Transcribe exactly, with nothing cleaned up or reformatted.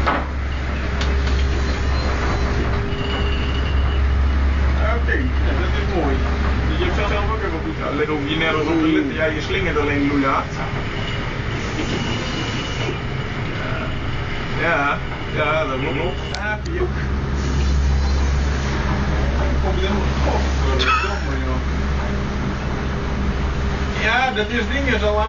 Oké, ja, dat is mooi. Je hebt zelf ook even goed. Alleen hoef je nergens op te letten. Ja, je slingert alleen loeihard. Ja, ja, dat klopt. Ja, die ook. Komt helemaal op. Ja, dat is dingen zo.